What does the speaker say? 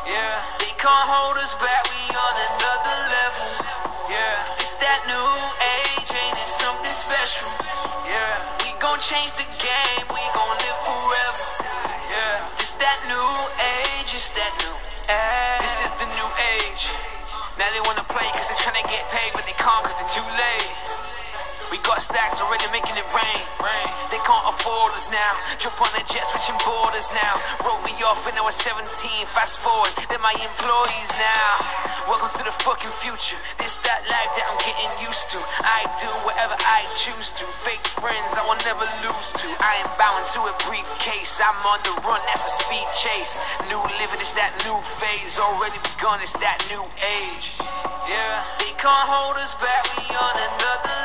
Yeah, they can't hold us back, we on another level. Yeah, it's that new age, ain't it something special? Yeah, we gon' change the game, we gon' live forever. Yeah, it's that new age, it's that new age. This is the new age. Now they wanna play cause they're tryna get paid, but they can't cause they're too late. We got stacks already making it rain. They can't afford us now. Jump on the jet, switching borders now. Wrote me off when I was 17. Fast forward, they're my employees now. Welcome to the fucking future. This that life that I'm getting used to. I do whatever I choose to. Fake friends I will never lose to. I am bound to a briefcase. I'm on the run, that's a speed chase. New living, it's that new phase. Already begun, it's that new age. Yeah, they can't hold us back, we on another